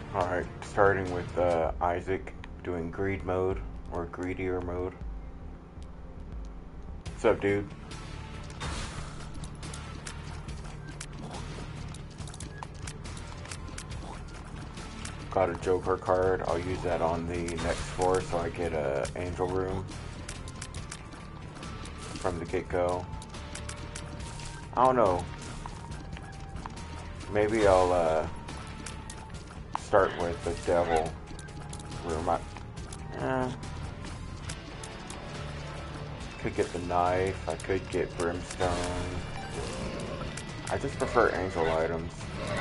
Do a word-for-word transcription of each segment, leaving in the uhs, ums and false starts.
Alright, starting with uh, Isaac doing greed mode or greedier mode. What's up, dude? Got a Joker card. I'll use that on the next floor so I get a angel room from the get-go. I don't know. Maybe I'll uh, start with the devil room. I, eh, could get the knife. I could get brimstone. I just prefer angel items.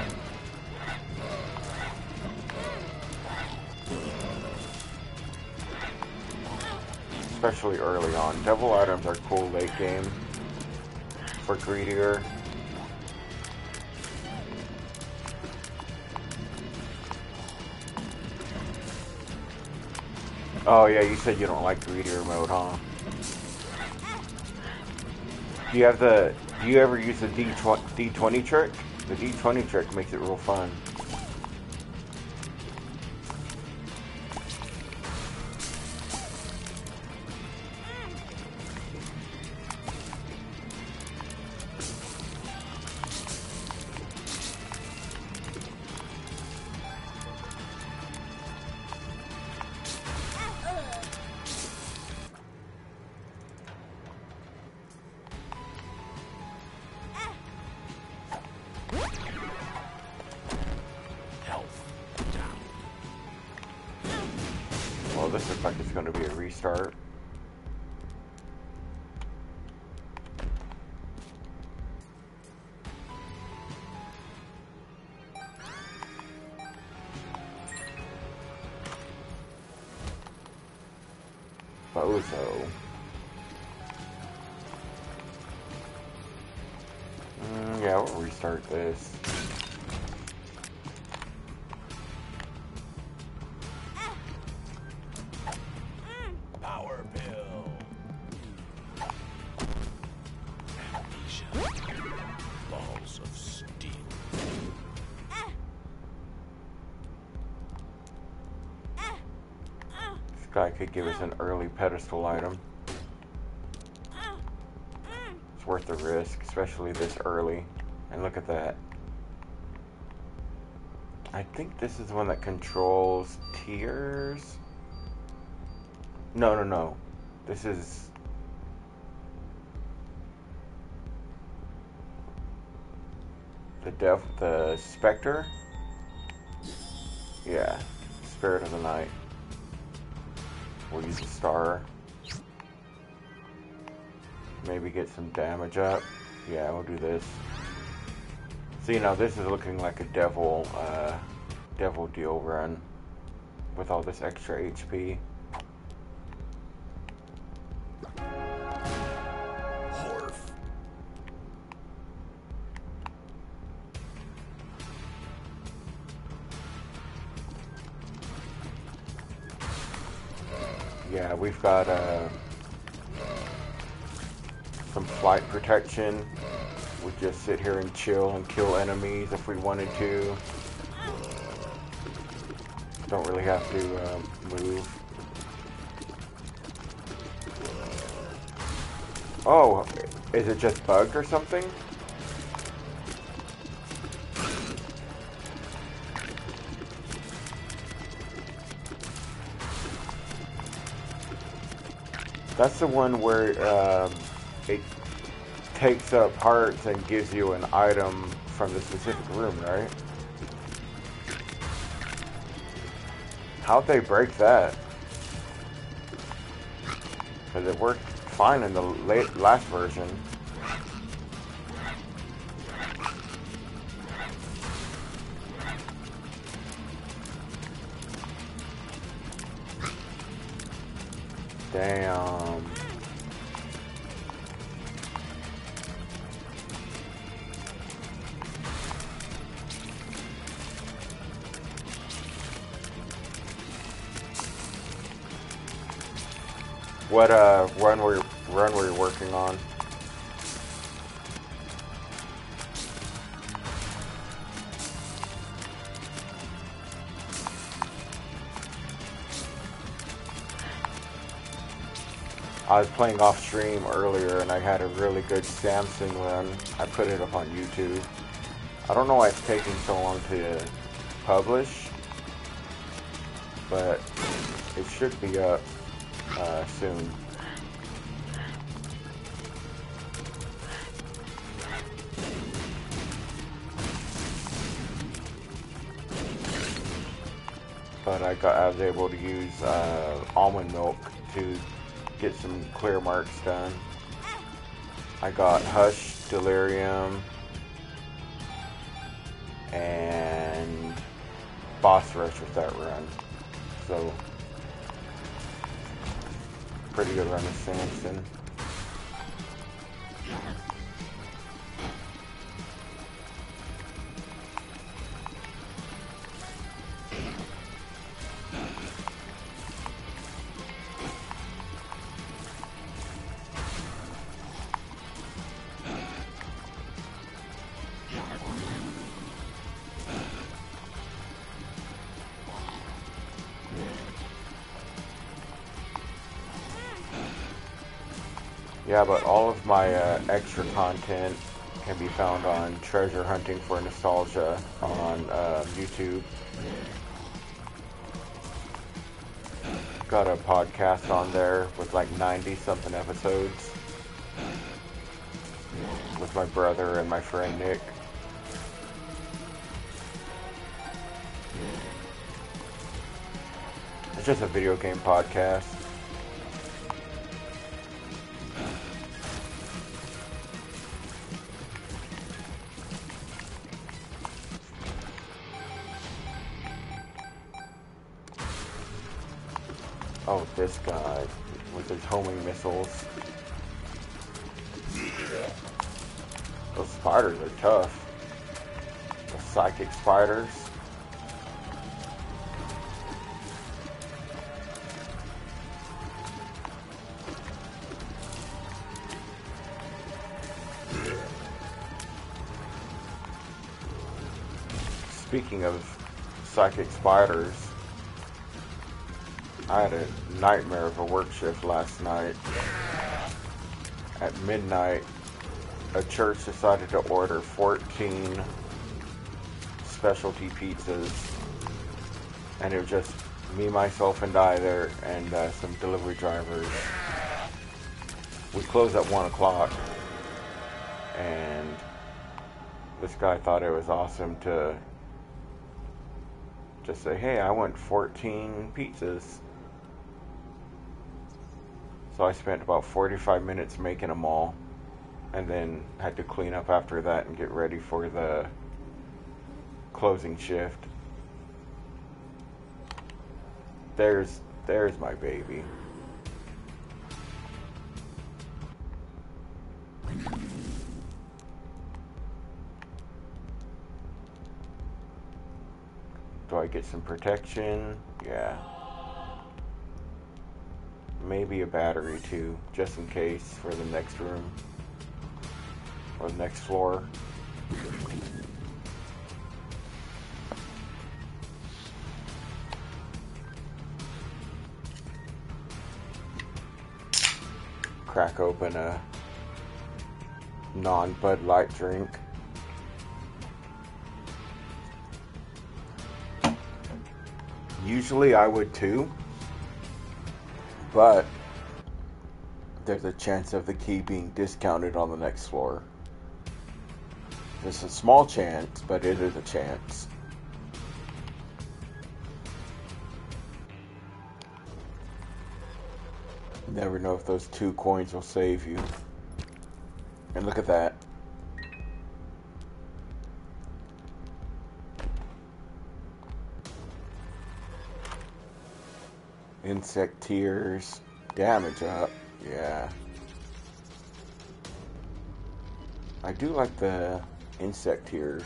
Especially early on. Devil items are cool late game for greedier. Oh yeah, you said you don't like greedier mode, huh? Do you have the? Do you ever use the D twenty trick? The D twenty trick makes it real fun. Well, this looks like it's going to be a restart. Bozo. Mm, yeah, we'll restart this. Power pill. Amnesia. Balls of steel. This guy could give us an early pedestal item. It's worth the risk, especially this early. And look at that. I think this is the one that controls tiers. No, no, no. This is... The Dev... The Spectre? Yeah. Spirit of the Night. We'll use a star. Maybe get some damage up. Yeah, we'll do this. So, you know, this is looking like a devil, uh, devil deal run. With all this extra H P. Yeah, we've got uh, some flight protection. We just sit here and chill and kill enemies if we wanted to. Don't really have to um, move. Oh, is it just bugged or something? That's the one where um, it takes up hearts and gives you an item from the specific room, right? How'd they break that? Because it worked fine in the late, last version. Damn. What uh run were run were you working on? I was playing off stream earlier and I had a really good Samsung run. I put it up on YouTube. I don't know why it's taking so long to publish, but it should be up uh, soon. But I got I was able to use uh, almond milk to get some clear marks done. I got Hush, Delirium, and Boss Rush with that run. So, pretty good run with Samson. Yeah, but all of my uh, extra content can be found on Treasure Hunting for Nostalgia on uh, YouTube. Got a podcast on there with like ninety something episodes with my brother and my friend Nick. It's just a video game podcast. Oh, this guy with his homing missiles. Those spiders are tough. The psychic spiders. Speaking of psychic spiders, I had a nightmare of a work shift last night. At midnight, a church decided to order fourteen specialty pizzas. And it was just me, myself, and I there, and uh, some delivery drivers. We closed at one o'clock. And this guy thought it was awesome to just say, hey, I want fourteen pizzas. So I spent about forty-five minutes making them all, and then had to clean up after that and get ready for the closing shift. There's, there's my baby. Do I get some protection? Yeah. Maybe a battery too, just in case for the next room or the next floor. Crack open a non-Bud Light drink. Usually I would too. But there's a chance of the key being discounted on the next floor. There's a small chance, but it is a chance. You never know if those two coins will save you. And look at that. Insect tears, damage up, yeah. I do like the insect tears.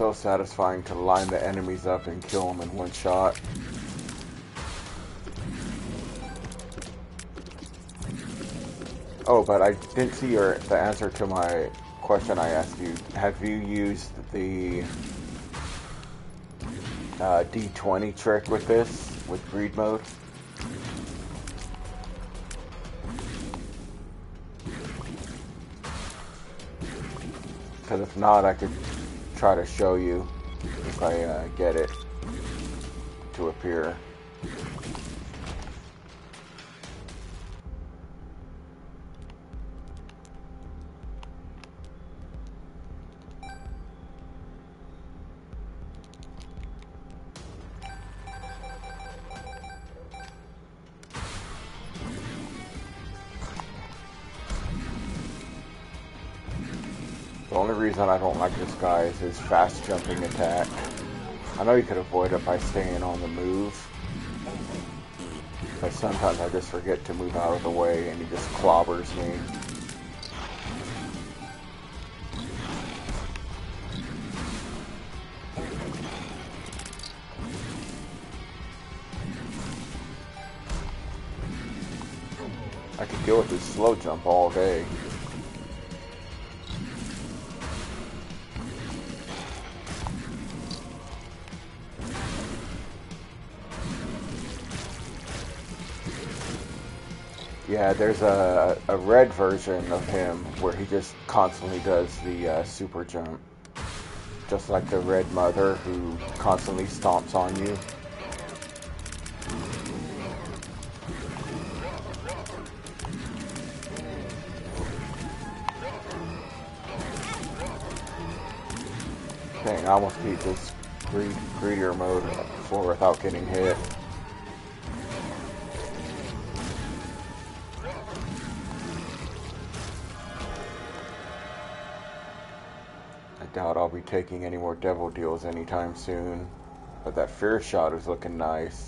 so satisfying to line the enemies up and kill them in one shot. Oh, but I didn't see your the answer to my question I asked you. Have you used the uh, D twenty trick with this, with greed mode? Because if not, I could try to show you if I uh, get it to appear. The only reason I don't like this guy is his fast jumping attack. I know you could avoid it by staying on the move, but sometimes I just forget to move out of the way and he just clobbers me. I could deal with his slow jump all day. Yeah, there's a, a red version of him where he just constantly does the uh, super jump. Just like the red mother who constantly stomps on you. Dang, I almost beat this greed, greedier mode before without getting hit. I doubt I'll be taking any more devil deals anytime soon, but that fear shot is looking nice.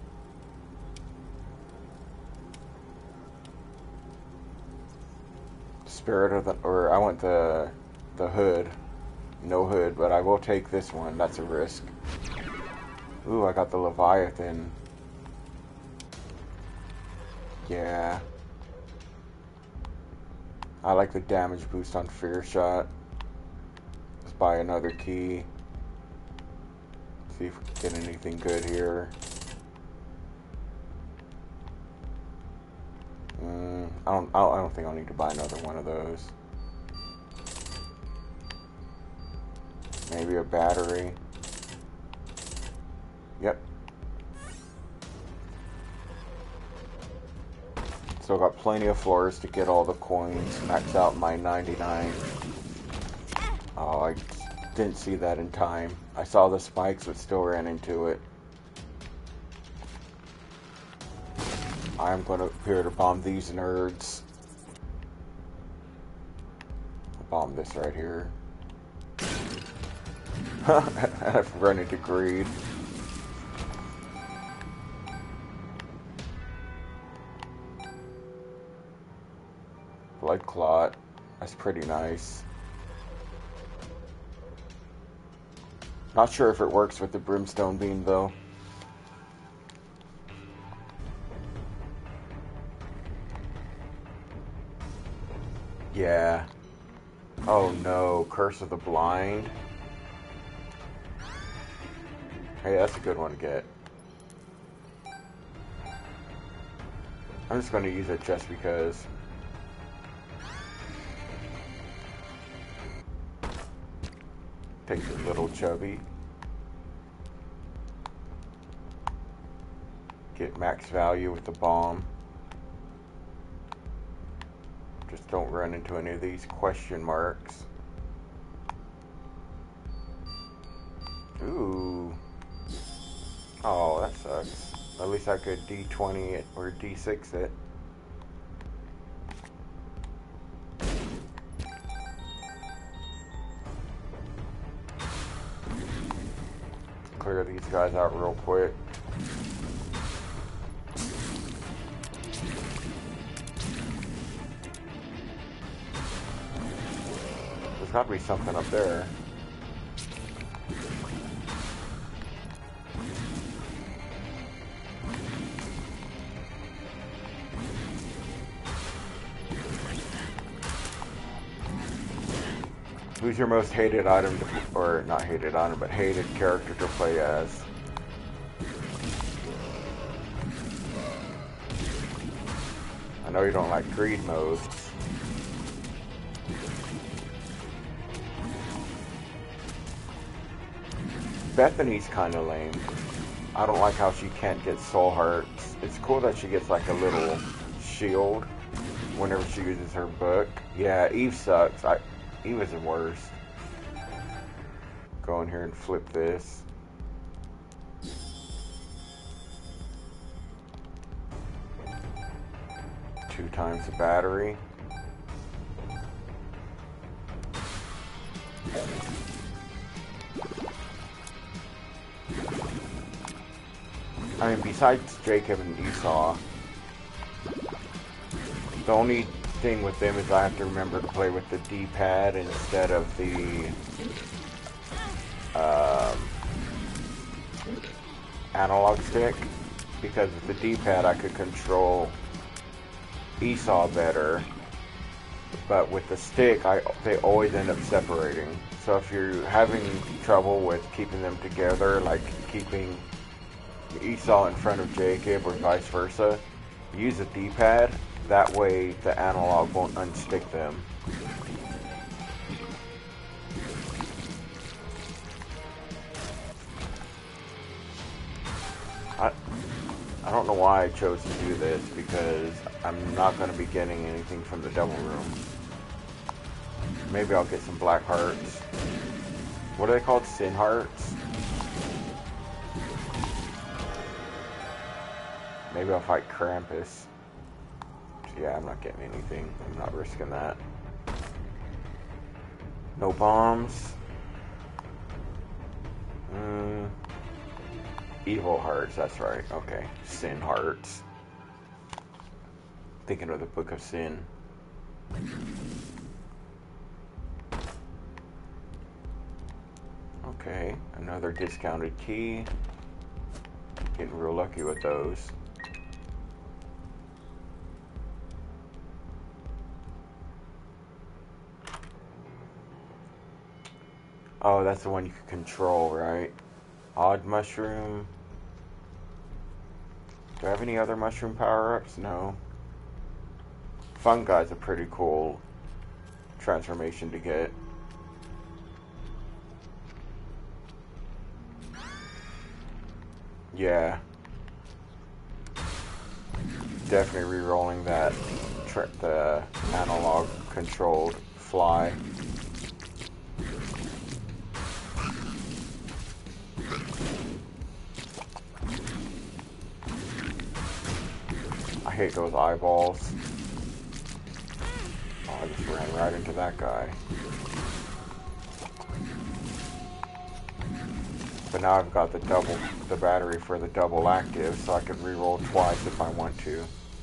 Spirit of the, or I want the the hood, no hood, but I will take this one. That's a risk. Ooh, I got the Leviathan. Yeah, I like the damage boost on fear shot. Buy another key. See if we can get anything good here. Mm, I don't. I don't think I'll need to buy another one of those. Maybe a battery. Yep. Still got plenty of floors to get all the coins. Max out my ninety-nine. Oh, I didn't see that in time. I saw the spikes, but still ran into it. I'm going to appear to bomb these nerds. I'll bomb this right here. I've run into greed. Blood clot. That's pretty nice. Not sure if it works with the brimstone beam though. Yeah. Oh no, Curse of the Blind. Hey, that's a good one to get. I'm just going to use it just because. Take a little chubby. Get max value with the bomb. Just don't run into any of these question marks. Ooh. Oh, that sucks. At least I could D twenty it or D six it. Clear these guys out real quick. There's got to be something up there. Who's your most hated item, to, or not hated item, but hated character to play as? I know you don't like greed mode. Bethany's kind of lame. I don't like how she can't get soul hearts. It's cool that she gets like a little shield whenever she uses her book. Yeah, Eve sucks. I, Eve is the worst. Go in here and flip this. Two times the battery. I mean, besides Jacob and Esau, the only thing with them is I have to remember to play with the D-pad instead of the um, analog stick, because with the D-pad I could control Esau better, but with the stick I they always end up separating. So if you're having trouble with keeping them together, like keeping Esau in front of Jacob or vice versa, use a D-pad. That way the analog won't unstick them. I, I don't know why I chose to do this, because I'm not going to be getting anything from the Devil Room. Maybe I'll get some black hearts. What are they called? Sin hearts? Maybe I'll fight Krampus. Yeah, I'm not getting anything. I'm not risking that. No bombs. Mm. Evil hearts, that's right. Okay. Sin hearts. Thinking of the Book of Sin. Okay, another discounted key. Getting real lucky with those. Oh, that's the one you can control, right? Odd mushroom. Do I have any other mushroom power-ups? No. Fungi's a pretty cool transformation to get. Yeah. Definitely re-rolling that tra the analog controlled fly. I hate those eyeballs. Oh, I just ran right into that guy. But now I've got the double, the battery for the double active, so I can re-roll twice if I want to.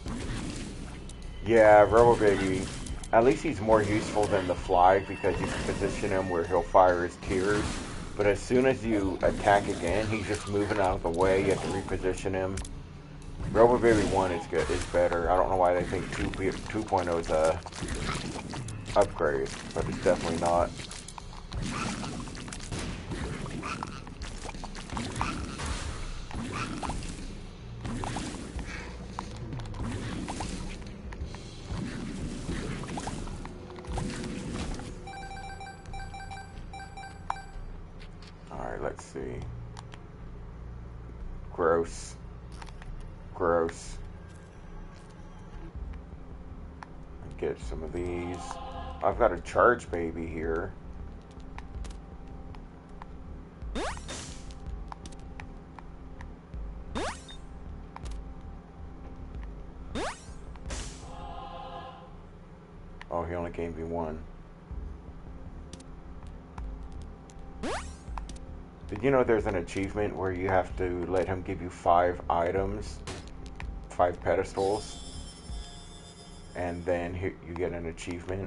Yeah, Robo Baby. At least he's more useful than the fly, because you can position him where he'll fire his tears. But as soon as you attack again, he's just moving out of the way. You have to reposition him. Robo Baby one is good, is better. I don't know why they think two point oh is a upgrade, but it's definitely not. Alright, let's see. Gross. Gross. Get some of these. I've got a charge baby here. Oh, he only gave me one. Did you know there's an achievement where you have to let him give you five items? Five pedestals, and then you get an achievement.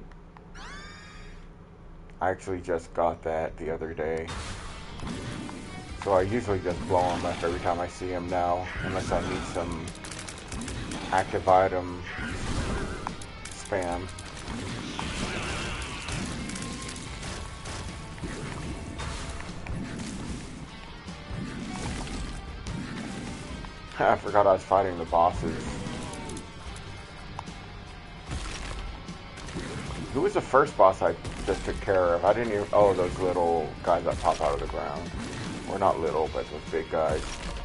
I actually just got that the other day, so I usually just blow him up every time I see him now, unless I need some active item spam. I forgot I was fighting the bosses. Who was the first boss I just took care of? I didn't even... Oh, those little guys that pop out of the ground. Or not little, but those big guys.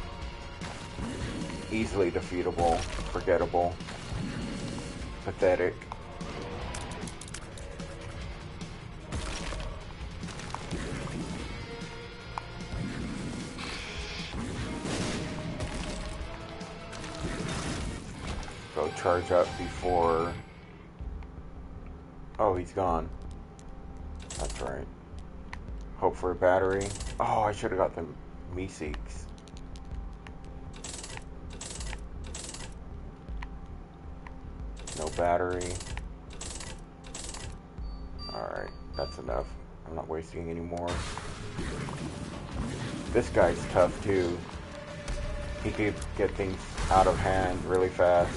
Easily defeatable. Forgettable. Pathetic. Go charge up before... Oh, he's gone. That's right. Hope for a battery. Oh, I should have got the Meeseeks. No battery. Alright, that's enough. I'm not wasting any more. This guy's tough too. He could get things out of hand really fast.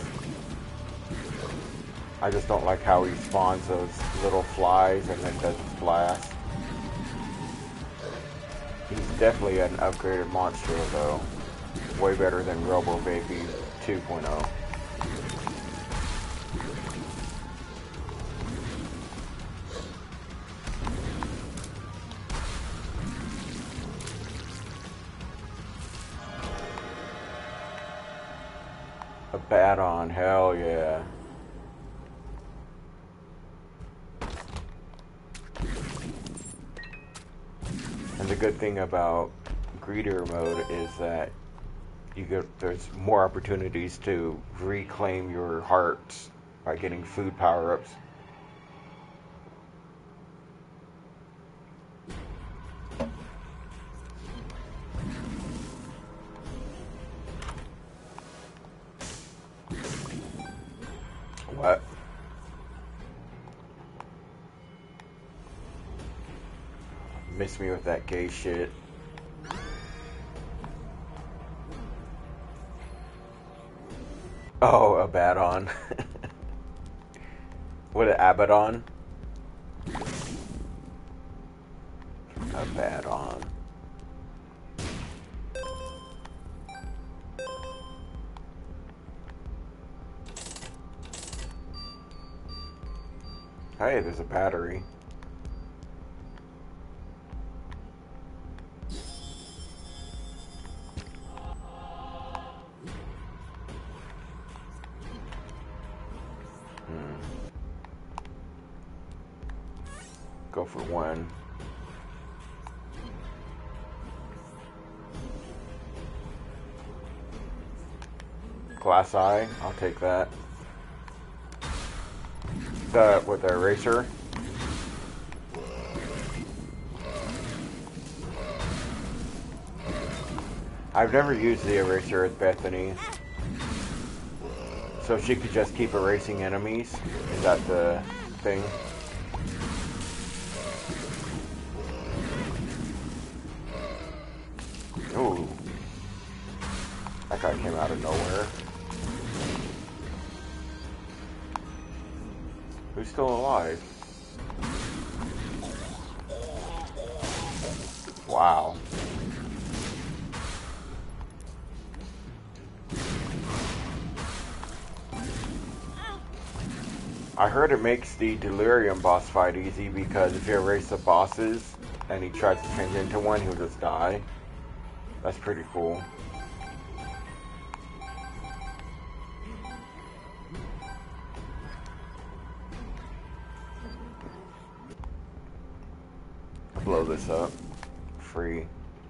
I just don't like how he spawns those little flies and then does his blast. He's definitely an upgraded monster though. Way better than Robo Baby two point oh. A Bat-on, hell yeah. And the good thing about greeter mode is that you get there's more opportunities to reclaim your hearts by getting food power-ups. What? Miss me with that gay shit. Oh, a Bat-on. What, an Abaddon? A Bat-on. Hey, there's a battery. Go for one. Glass eye, I'll take that. The with the eraser. I've never used the eraser with Bethany. So she could just keep erasing enemies? Is that the thing? Ooh. That guy came out of nowhere. Who's still alive? Wow. I heard it makes the Delirium boss fight easy because if you erase the bosses and he tries to change into one, he'll just die. That's pretty cool. Blow this up. Free.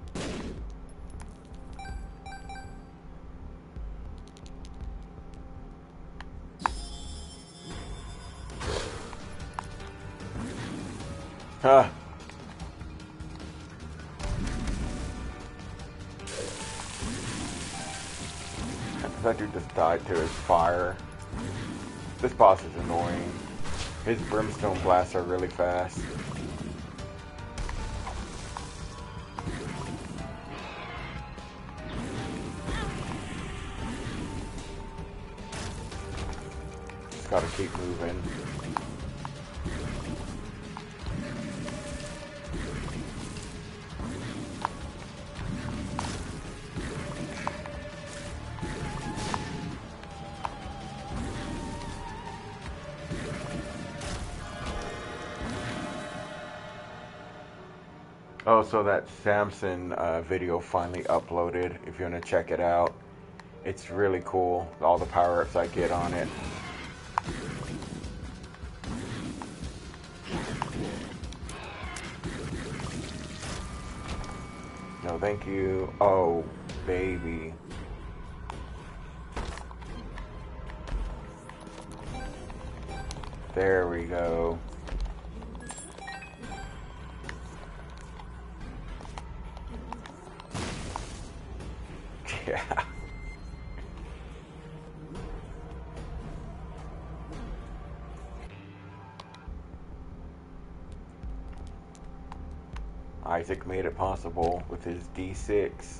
Huh. That dude just died to his fire. This boss is annoying. His brimstone blasts are really fast. Just gotta keep moving. Oh, so that Samson uh, video finally uploaded. If you want to check it out, it's really cool. All the power-ups I get on it. No, thank you. Oh, baby. There we go. Yeah. Isaac made it possible with his D six.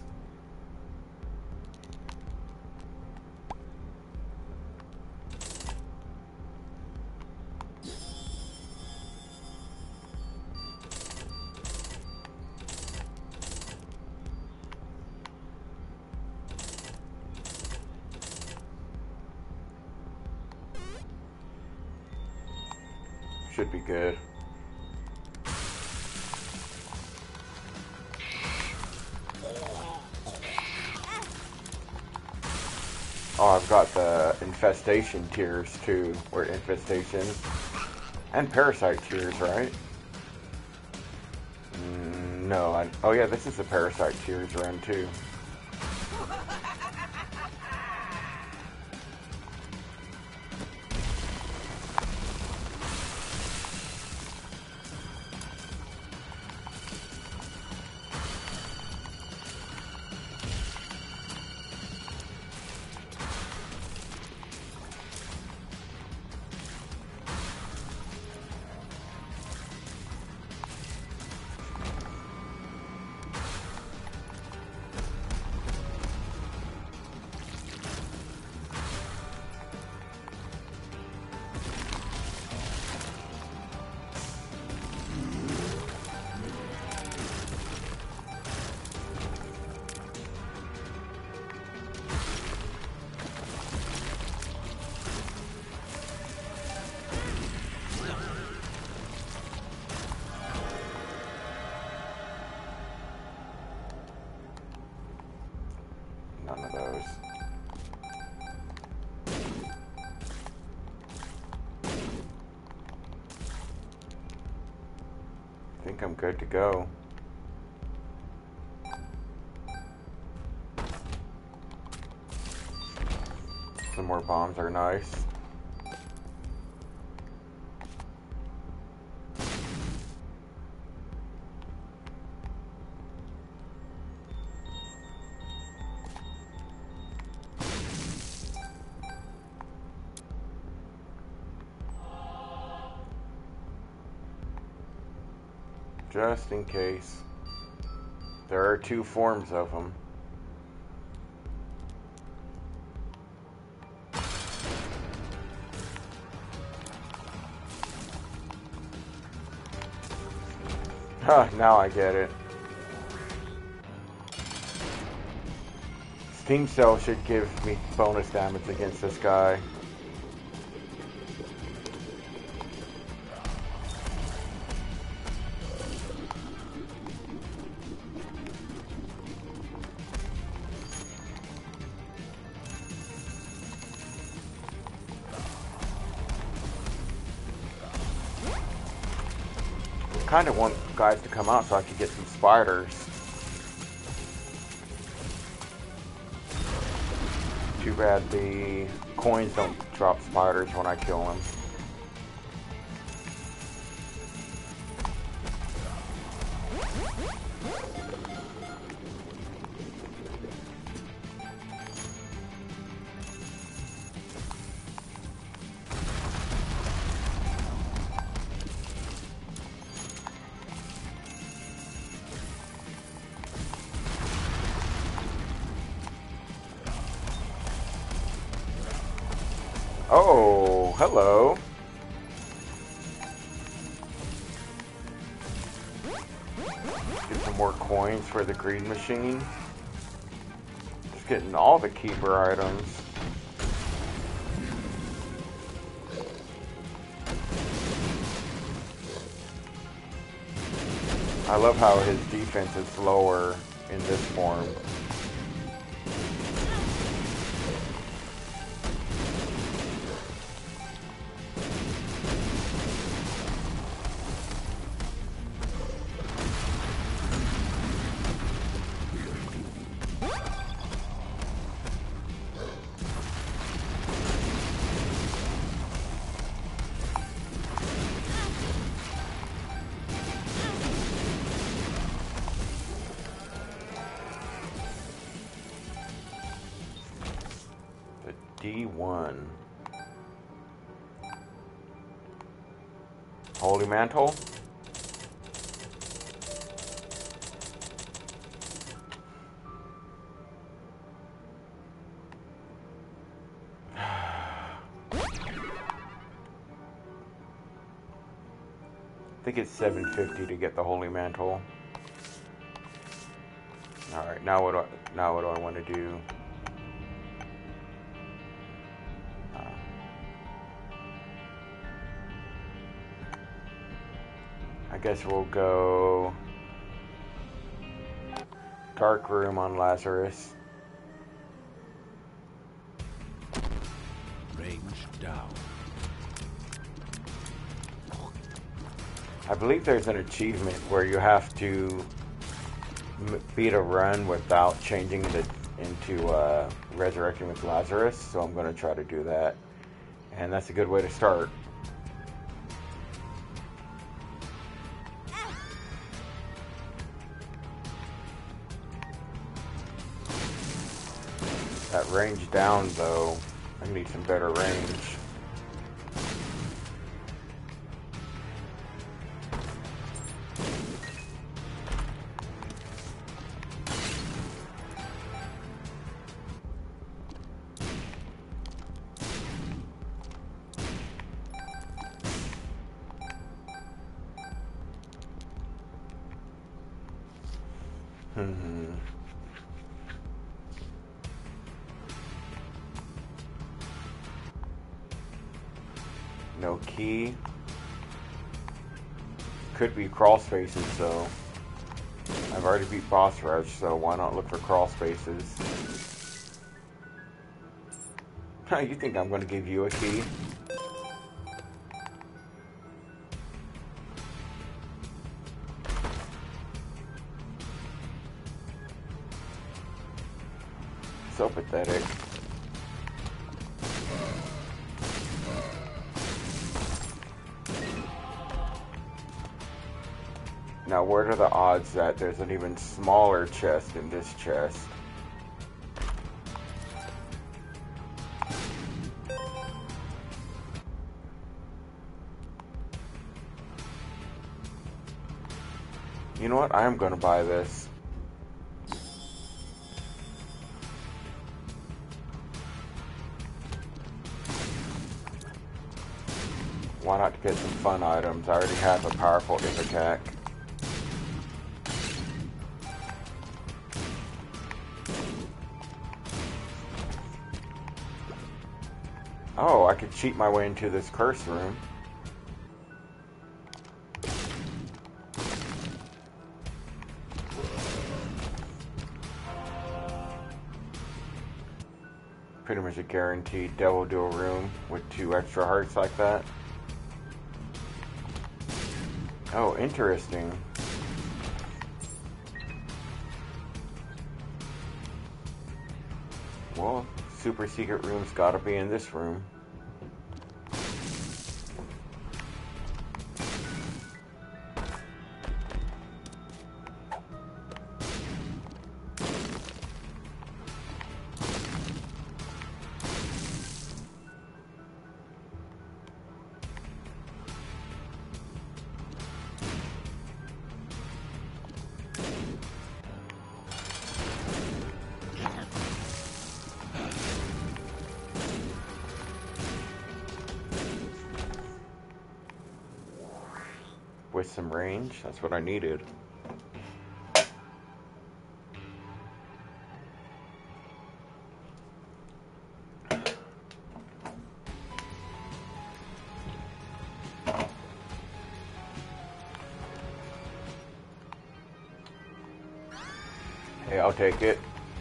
Should be good. Oh, I've got the infestation tiers too, or infestations, and parasite tiers, right? Mm, no, I, oh yeah, this is the parasite tiers run too. None of those. I think I'm good to go. Some more bombs are nice. Just in case. There are two forms of them. Huh, now I get it. Steam Cell should give me bonus damage against this guy. Kind of want guys to come out so I could get some spiders. Too bad the coins don't drop spiders when I kill them. Oh, hello. Get some more coins for the greed machine. Just getting all the keeper items. I love how his defense is lower in this form. D one. Holy Mantle. I think it's seven fifty to get the Holy Mantle. All right, now what do I, now what do I want to do? I guess we'll go Dark Room on Lazarus. Range down. I believe there's an achievement where you have to m beat a run without changing the into uh, Resurrecting with Lazarus, so I'm going to try to do that. And that's a good way to start. That range down, though, I need some better range. Hmm. No key. Could be crawl spaces, though. I've already beat Boss Rush, so why not look for crawl spaces? You think I'm going to give you a key? So pathetic. Now, what are the odds that there's an even smaller chest in this chest? You know what? I am going to buy this. Why not get some fun items? I already have a powerful hip attack. Oh, I could cheat my way into this curse room. Pretty much a guaranteed Devil Duel room with two extra hearts like that. Oh, interesting. Well, super secret room's gotta be in this room. With some range, that's what I needed. I'll take it.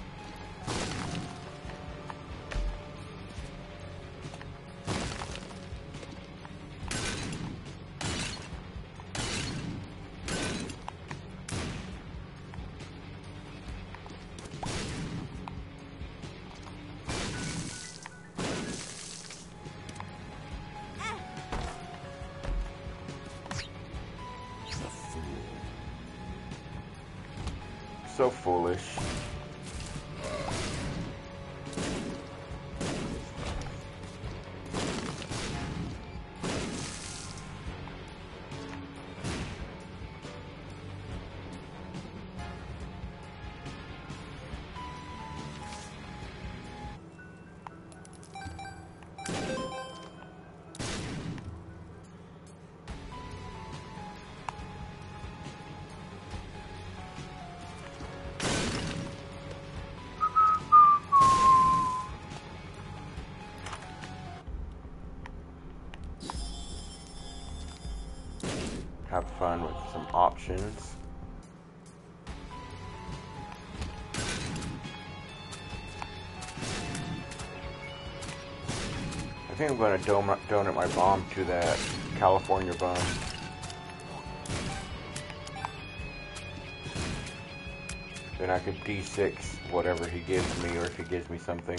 So foolish. Have fun with some options. I think I'm going to don donate my bomb to that California bum. Then I could D six whatever he gives me, or if he gives me something.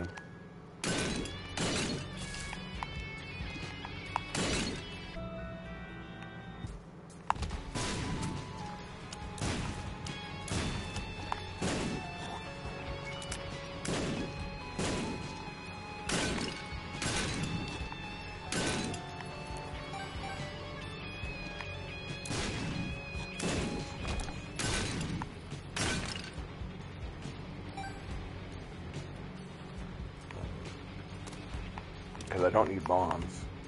Because I don't need bombs.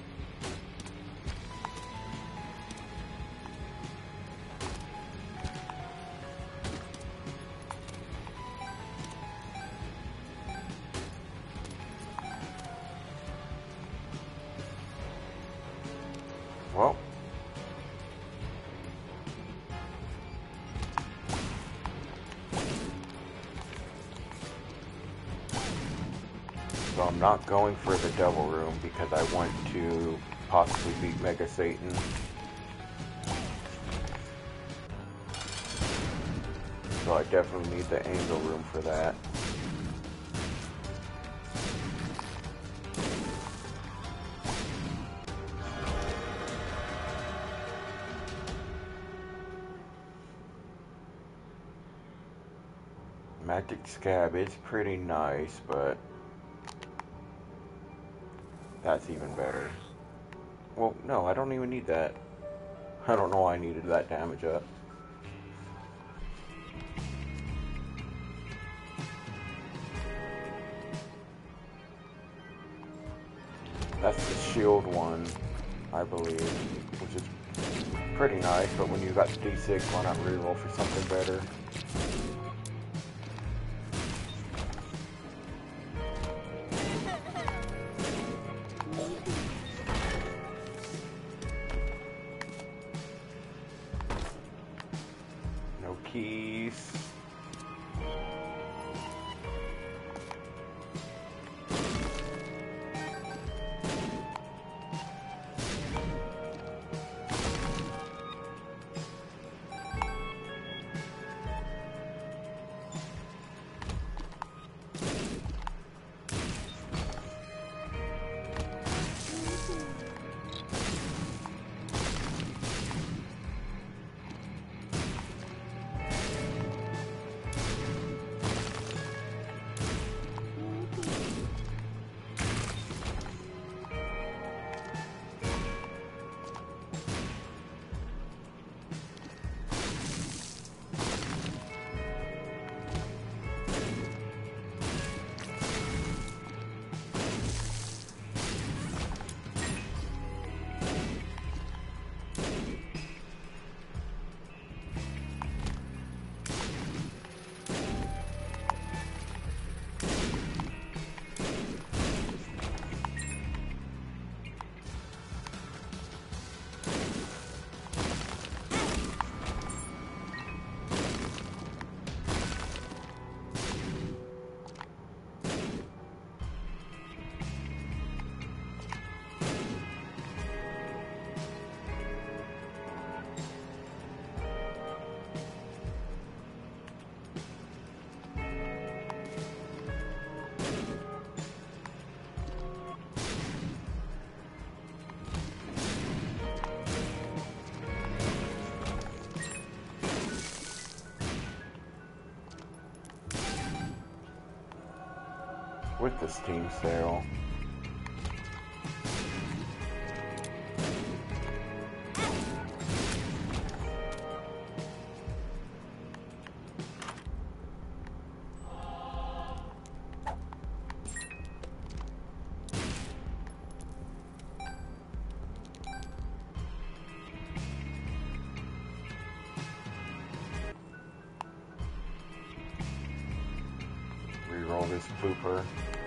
Well. So I'm not going for the Devil Room because I want to possibly beat Mega Satan. So I definitely need the Angel Room for that. Magic Scab is pretty nice, but that's even better. Well, no, I don't even need that. I don't know why I needed that damage up. That's the shield one, I believe, which is pretty nice, but when you got D six, why not reroll for something better? No keys. with the Steam sale. Reroll this pooper.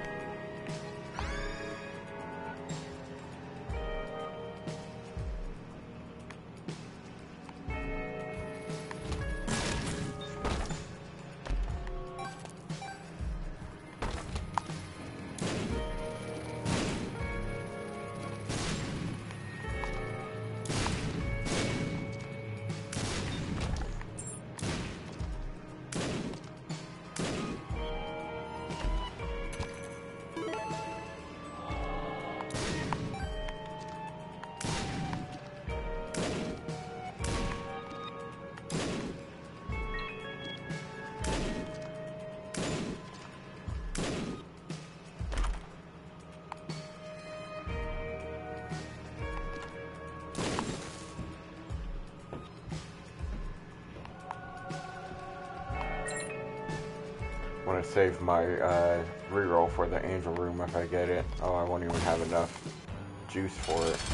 I want to save my uh, reroll for the angel room if I get it. Oh, I won't even have enough juice for it.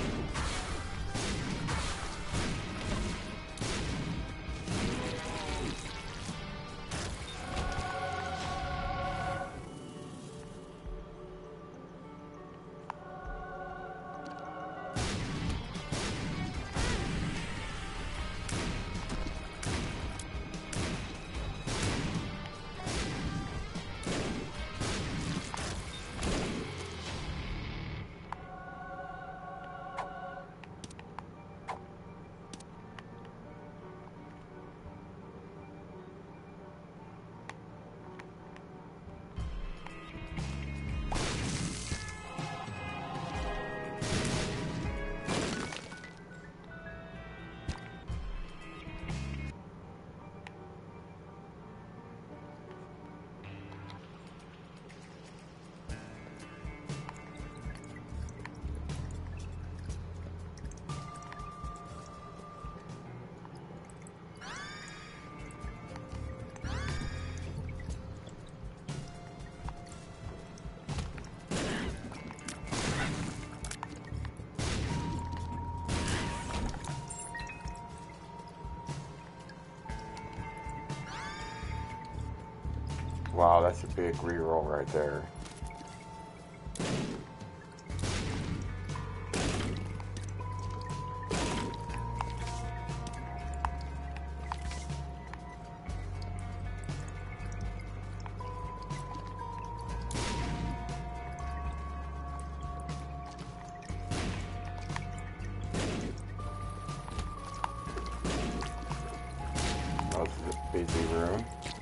Wow, that's a big reroll right there. Oh, this is a busy room.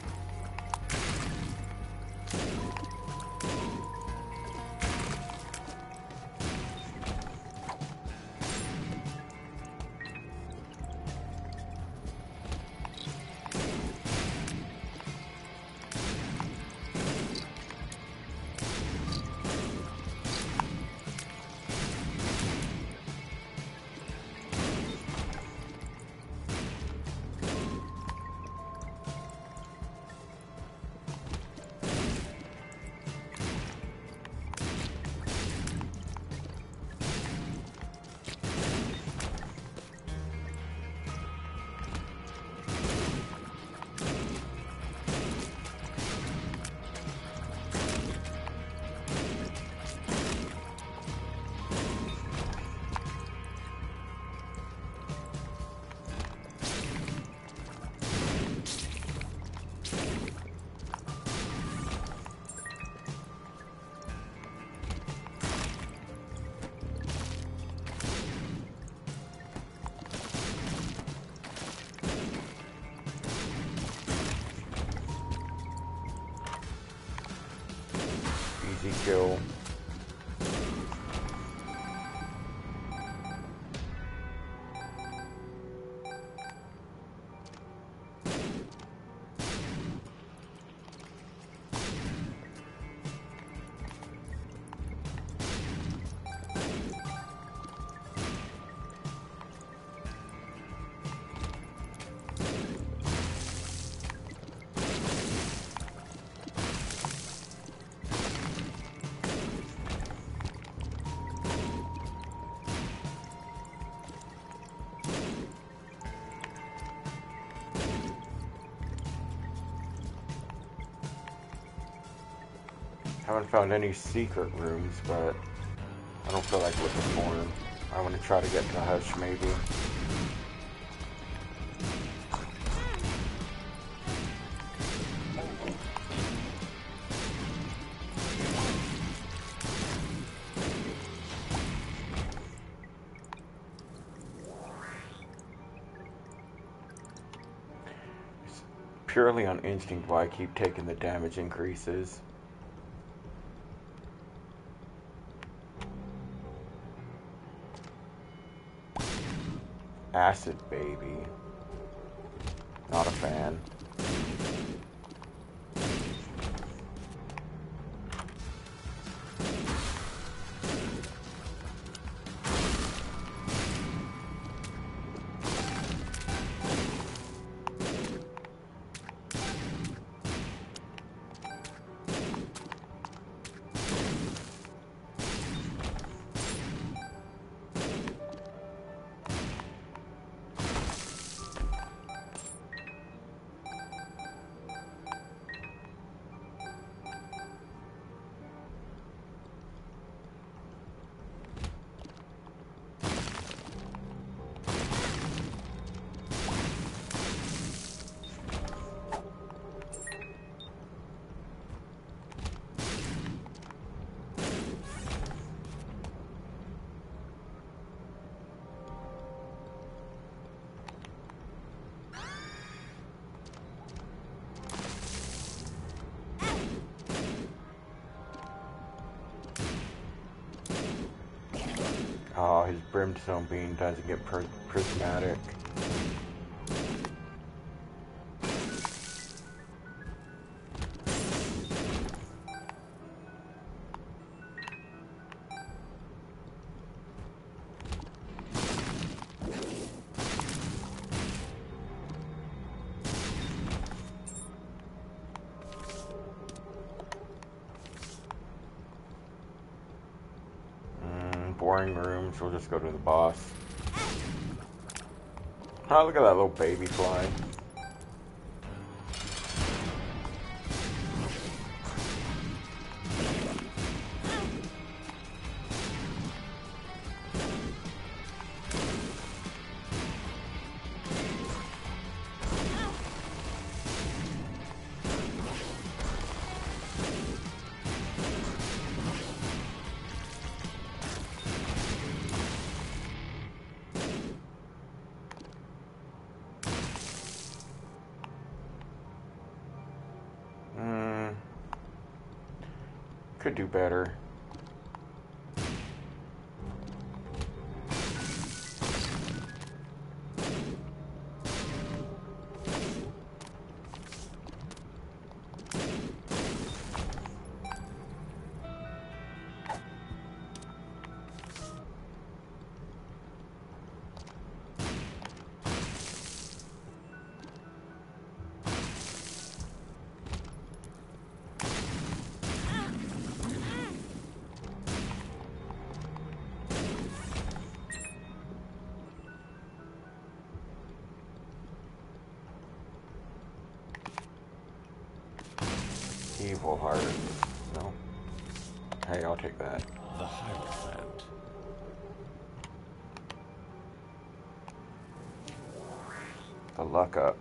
Easy kill. Haven't found any secret rooms, but I don't feel like looking for them. I want to try to get to Hush, maybe. It's purely on instinct why I keep taking the damage increases. Acid Baby. Not a fan. Oh, his Brimstone Beam doesn't get pr prismatic. Boring rooms, we'll just go to the boss. Oh, look at that little baby fly. Could do better. Evil Heart. No. Hey, I'll take that. The Hierophant. The Luck Up.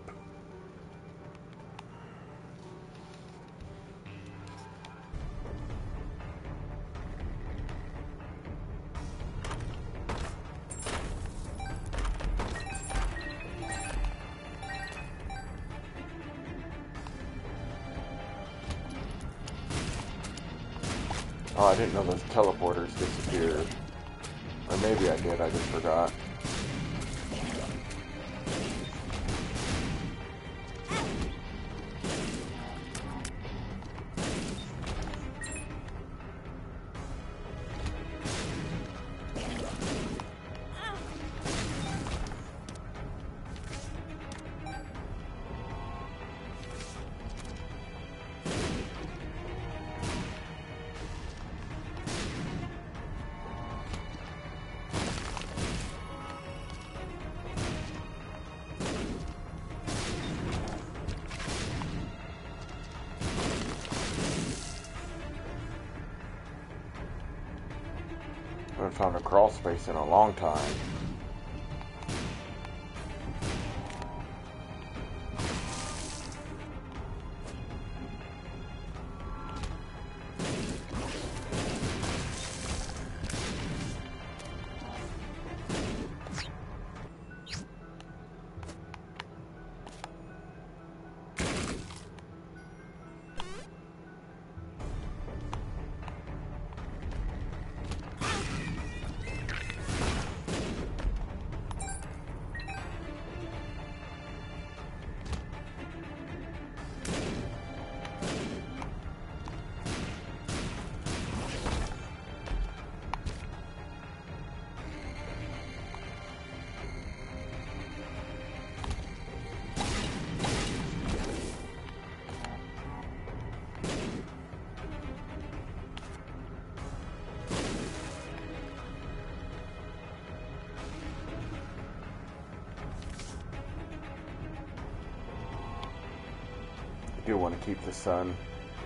Oh, I didn't know those teleporters disappeared. Or maybe I did, I just forgot. haven't found a crawl space in a long time. I do want to keep the sun.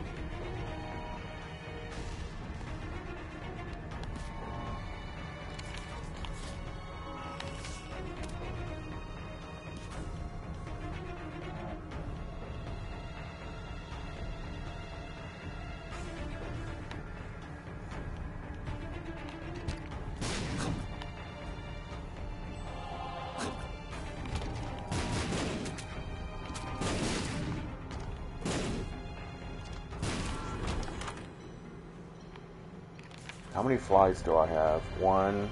How many flies do I have? One.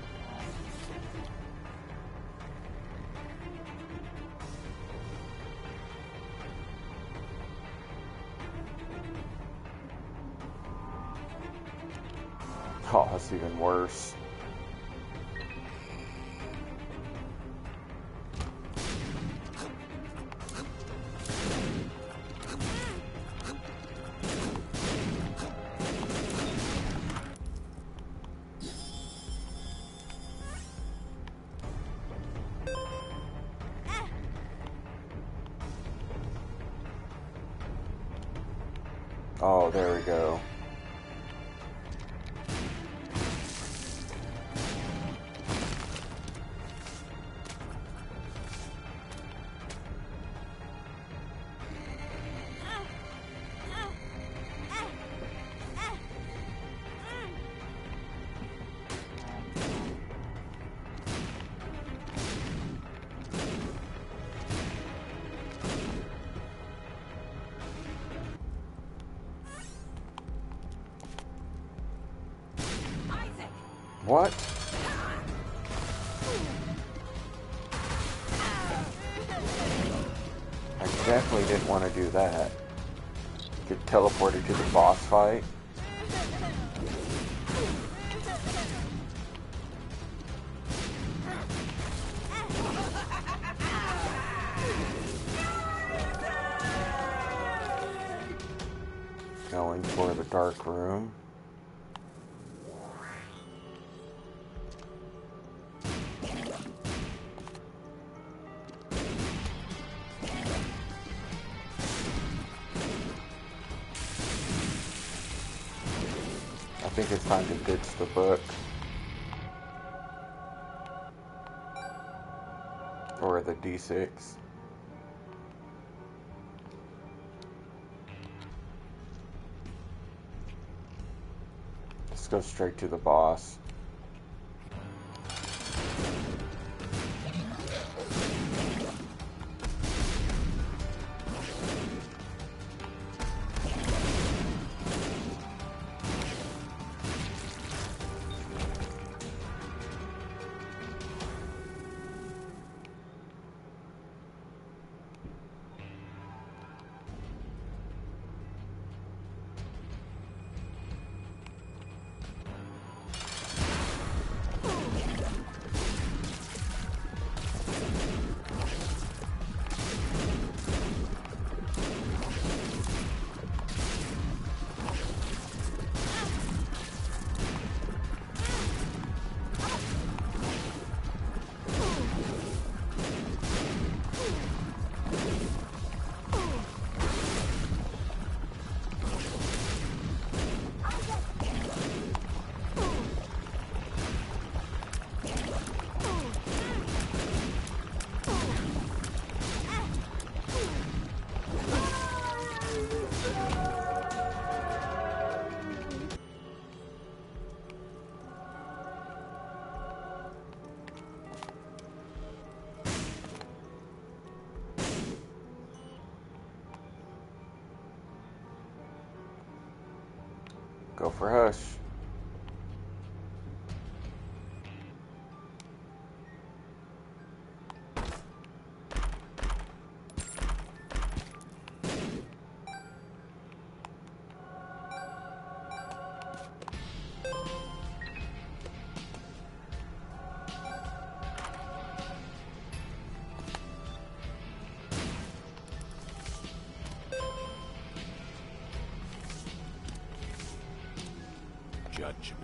Oh, that's even worse. Oh, there we go. What? I definitely didn't want to do that. Get teleported to the boss fight. Going for the dark room. I think it's time to ditch the book. Or the D six. Let's go straight to the boss. Go for Hush. Judgment.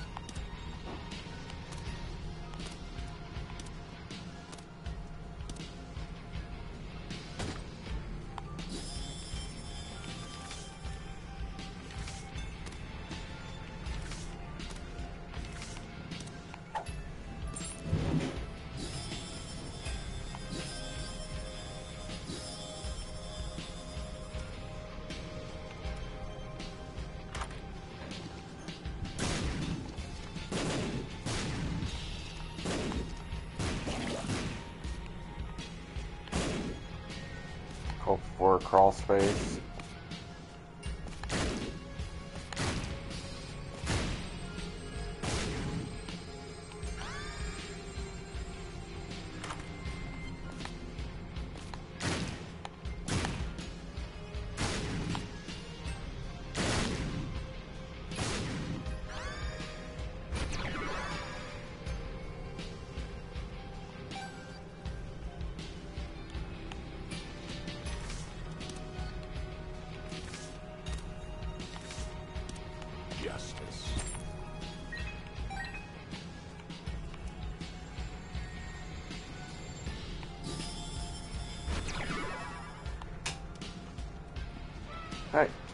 Hope for a crawl space. Justice. Alright.